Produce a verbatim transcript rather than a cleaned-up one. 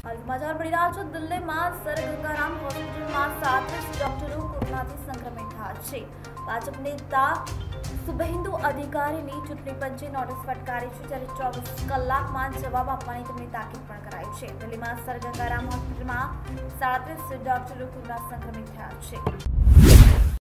समाचार मળી રહ્યા છે દિલ્હીમાં સર ગંગારામ હોસ્પિટલમાં સાડત્રીસ ડોક્ટરો કોરોનાથી સંક્રમિત થયા છે। ભાજપ નેતા શુભેન્દુ અધિકારીની ચૂંટણી પંચે નોટિસ ફટકારી છે, જ્યારે ચોવીસ કલાકમાં જવાબ આપવાની તેમની તાકીદ પણ કરાઈ છે। દિલ્હીમાં સર ગંગારામ હોસ્પિટલમાં સાડત્રીસ ડોક્ટરો કોરોના સંક્રમિત થયા છે।